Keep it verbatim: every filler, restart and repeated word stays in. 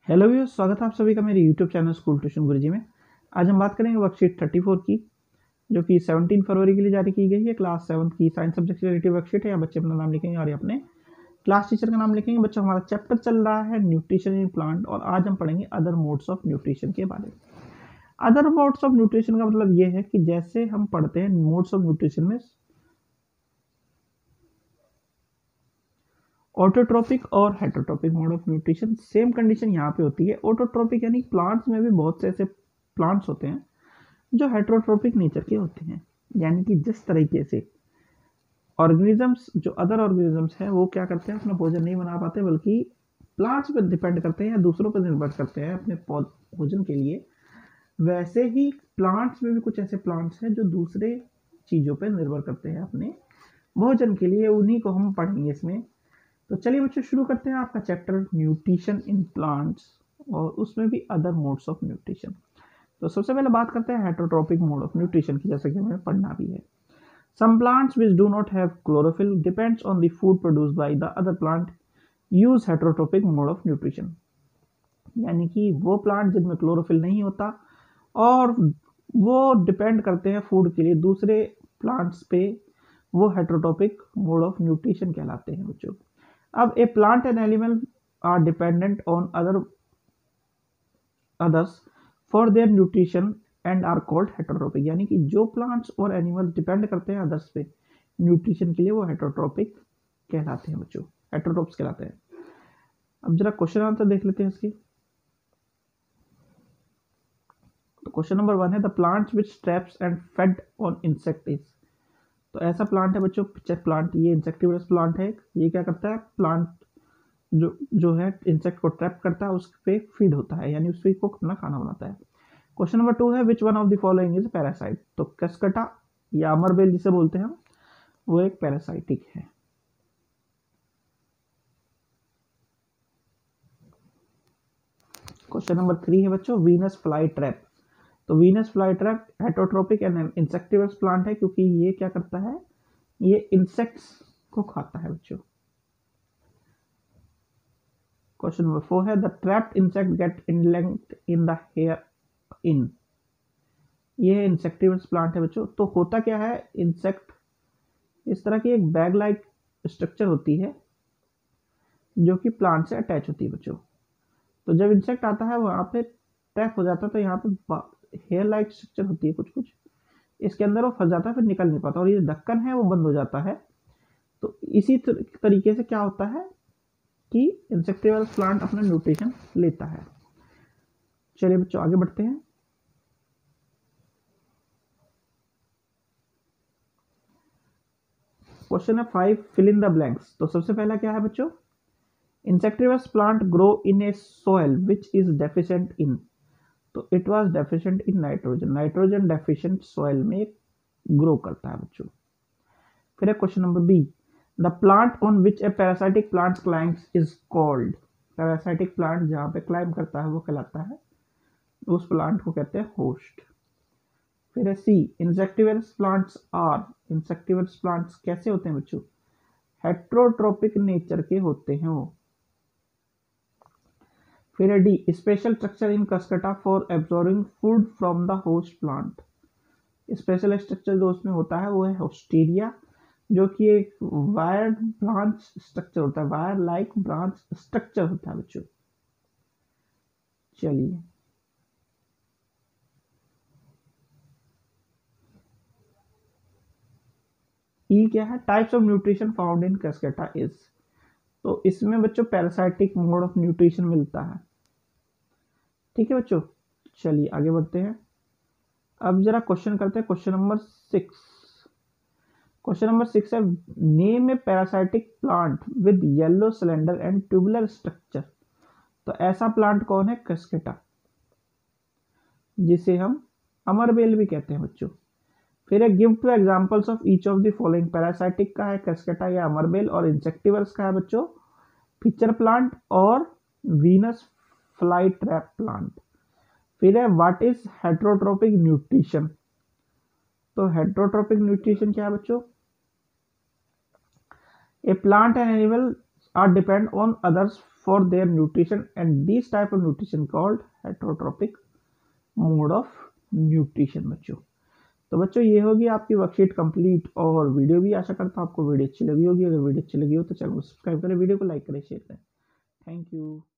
Hello viewers, स्वागत है आप सभी का मेरे YouTube channel school tuition Guruji में। आज हम बात करेंगे वर्कशीट चौंतीस की, जो कि सत्रह फरवरी के लिए जारी की गई है। क्लास सेवन्थ की साइंस सब्जेक्ट से रिलेटेड वर्कशीट है। यहाँ बच्चे अपना नाम लिखेंगे और ये अपने क्लास टीचर का नाम लिखेंगे। बच्चों, हमारा चैप्टर चल रहा है न्यूट्रिशन इन प्लांट और आज हम पढ़ेंगे अदर मोड्स ऑफ न्यूट्रिशन के बारे में। अदर मोड्स ऑफ न्यूट्रिशन का मतलब ये है कि जैसे हम पढ़ते हैं मोड्स ऑफ न्यूट्रिशन में ऑटोट्रोपिक और heterotrophic mode of nutrition, same condition यहाँ पे होती है। ऑटोट्रोपिक यानी प्लांट्स में भी बहुत से ऐसे प्लांट्स होते हैं जो हेटरोट्रोपिक नेचर के होते हैं, यानी कि जिस तरीके से ऑर्गेनिजम्स जो अदर ऑर्गेनिजम्स हैं वो क्या करते हैं, अपना भोजन नहीं बना पाते बल्कि प्लांट्स पर डिपेंड करते हैं या दूसरों पर निर्भर करते हैं अपने भोजन के लिए, वैसे ही प्लांट्स में भी कुछ ऐसे प्लांट्स हैं जो दूसरे चीज़ों पर निर्भर करते हैं अपने भोजन के लिए। उन्हीं को हम पढ़ेंगे इसमें। तो चलिए बच्चों, शुरू करते हैं आपका चैप्टर न्यूट्रिशन इन प्लांट्स और उसमें भी अदर मोड्स ऑफ न्यूट्रिशन। तो सबसे पहले बात करते हैं हेटरोट्रोपिक मोड ऑफ न्यूट्रिशन की, जैसे कि हमें पढ़ना भी है। Some plants which do not have chlorophyll depends on the food produced by the other plant use heterotropic mode of nutrition। यानी कि वो प्लांट जिनमें क्लोरोफिल नहीं होता और वो डिपेंड करते हैं फूड के लिए दूसरे प्लांट्स पे, वो हेटरोट्रोपिक मोड ऑफ न्यूट्रिशन कहलाते हैं बच्चों। अब a plant and animal are dependent on other others for their nutrition and are called heterotrophic. यानी कि जो प्लांट्स और एनिमल्स डिपेंड करते हैं अदर्स पे न्यूट्रिशन के लिए, वो हेटरोट्रोपिक कहलाते हैं बच्चों, हेटरोट्रोप्स कहलाते हैं। अब जरा क्वेश्चन आंसर देख लेते हैं इसके। तो क्वेश्चन नंबर वन है the plants which traps and fed on insect is. तो ऐसा प्लांट है बच्चों, पिक्चर प्लांट, ये इंसेक्टिवरस प्लांट है। ये क्या करता है, प्लांट जो जो है इंसेक्ट को ट्रैप करता है, उस पे फीड होता है, यानी उस पे को अपना खाना बनाता है। क्वेश्चन नंबर टू है which one of the following is parasite. तो कसकटा या अमरबेल जिसे बोलते हैं हम, वो एक पैरासाइटिक है। क्वेश्चन नंबर थ्री है बच्चों वीनस फ्लाई ट्रैप। तो Venus fly trap heterotrophic and insectivorous plant है, क्योंकि ये क्या करता है, ये इंसेक्ट्स को खाता है बच्चों। क्वेश्चन नंबर फोर है the trapped insect get entangled in the hair in. ये इंसेक्टिवस प्लांट है बच्चों। तो होता क्या है, इंसेक्ट इस तरह की एक बैग लाइक स्ट्रक्चर होती है जो कि प्लांट से अटैच होती है बच्चों। तो जब इंसेक्ट आता है वहां पे ट्रैप हो जाता है, तो यहाँ पे हेयर लाइक स्ट्रक्चर होती है कुछ कुछ, इसके अंदर वो फंस जाता है, फिर निकल नहीं पाता और ये ढक्कन है वो बंद हो जाता है। तो इसी तरीके से क्या होता है कि इंसेक्टिवल प्लांट अपना न्यूट्रिशन लेता है। चलिए बच्चों आगे बढ़ते हैं। क्वेश्चन है five fill in the blanks. तो सबसे पहला क्या है बच्चों, insectivorous plant grow in a soil which is deficient in. तो it was deficient in nitrogen. Nitrogen deficient soil में ग्रो करता है बच्चों। फिर है question number B the plant on which a parasitic plant climbs is called. Parasitic plant जहाँ पे climb करता है वो कहलाता है, उस प्लांट को कहते हैं होस्ट। फिर है C insectivorous plants are. Insectivorous plants कैसे होते हैं बच्चों, हेट्रोट्रोपिक नेचर के होते हैं वो। फिर है D special structure in cuscuta for absorbing food from the host plant. Special structure जो उसमें होता है वो है होस्टेरिया, जो कि एक वायर ब्रांच स्ट्रक्चर होता है, वायर लाइक ब्रांच स्ट्रक्चर होता है बच्चों। चलिए ई क्या है, types of nutrition found in cuscuta is. तो इसमें बच्चों पैरासाइटिक मोड ऑफ न्यूट्रिशन मिलता है। ठीक है बच्चों, चलिए आगे बढ़ते हैं। अब जरा क्वेश्चन करते हैं question number six. Question number six है name a parasitic plant with yellow cylinder and tubular structure. तो ऐसा प्लांट कौन है, कसकेटा, जिसे हम अमरबेल भी कहते हैं बच्चों। फिर है give two examples of each of the following. Parasitic का है कसकेटा या अमरबेल, और इंसेक्टिवर्स का है बच्चों फिचर प्लांट और वीनस फ्लाई ट्रैप प्लांट। फिर है व्हाट इज हेटरोट्रोपिक न्यूट्रिशन। तो हेटरोट्रोपिक न्यूट्रिशन क्या है बच्चों, a plant and animal are depend on others for their nutrition and this type of nutrition called heterotrophic mode of nutrition. बच्चों तो बच्चों ये होगी आपकी वर्कशीट कंप्लीट और वीडियो भी। आशा करता हूँ आपको वीडियो अच्छी लगी होगी। अगर वीडियो अच्छी लगी हो तो चैनल को सब्सक्राइब करें, वीडियो को लाइक करें, शेयर करें। Thank you.